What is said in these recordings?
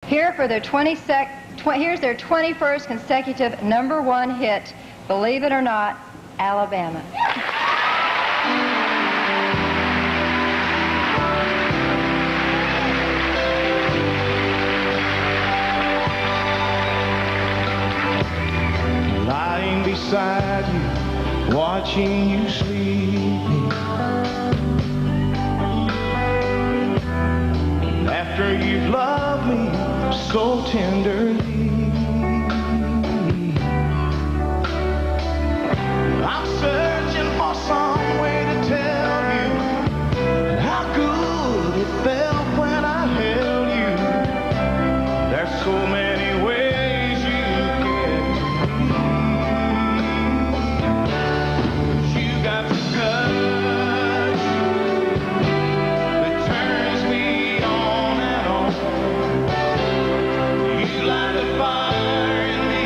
Here for their here's their 21st consecutive #1 hit, Believe It or Not, Alabama. Lying beside you, watching you sleeping. After you've loved me so tenderly, I'm searching for some way to tell you how good it felt when I held you. There's so many ways you get to me. You got the guts that turns me on and on. You light the fire in me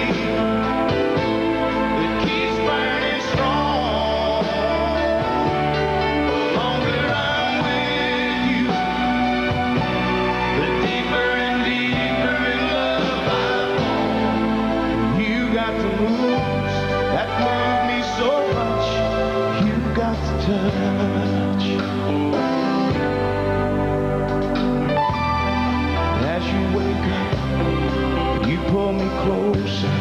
that keeps burning strong. The longer I'm with you, the deeper and deeper in love I fall. You got the moves that move me so much. You got the touch. As you wake up, you pull me closer.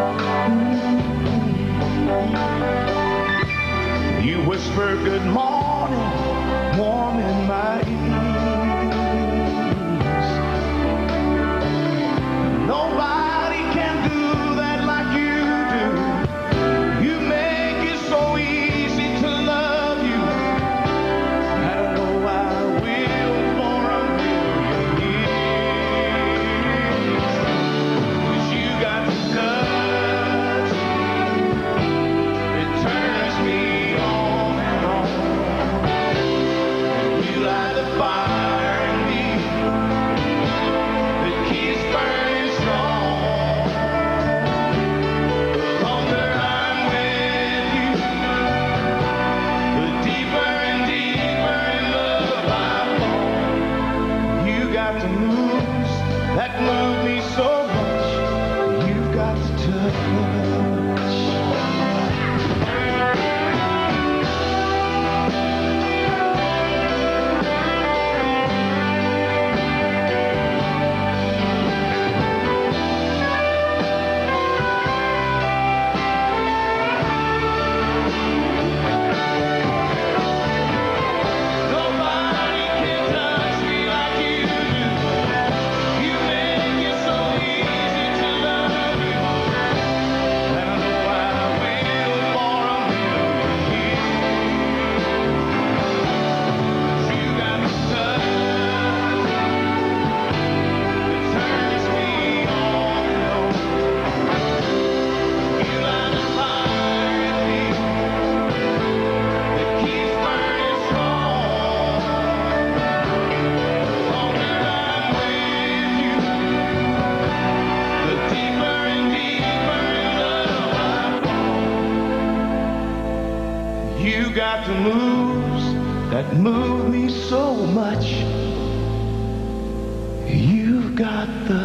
You whisper good morning, warm in my ears. Nobody can do that like you do. You make it so easy to love you. I don't know I will for a million years. 'Cause you got the touch, it turns me on and on. You light the fire in me that keeps burning strong. The longer I'm with you, the deeper and deeper in love I fall. You got the moves that move me so much. You've got the touch. Nobody can touch me like you do. You make it so easy to love you. And I know I will for a million years. You got the touch that turns me on and on. You light the fire in me that keeps burning strong. The longer I'm with you, the deeper and deeper in love I fall. You got the moves that move me so much. You've got the